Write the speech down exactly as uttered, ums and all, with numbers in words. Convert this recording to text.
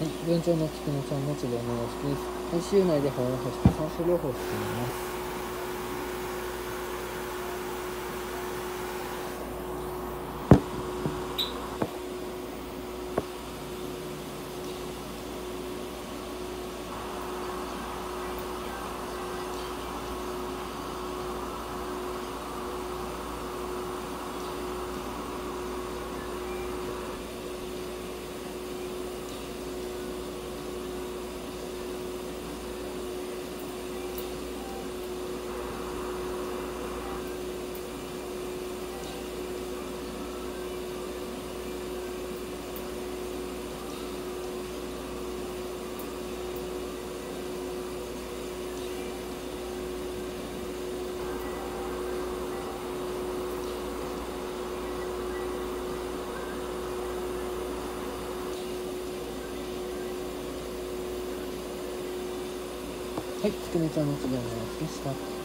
はい、現状のつくねちゃんの治療の様子です。アイシーユー 内で保温保湿酸素療法をしています。はい、つくねちゃんの治療の様子でした。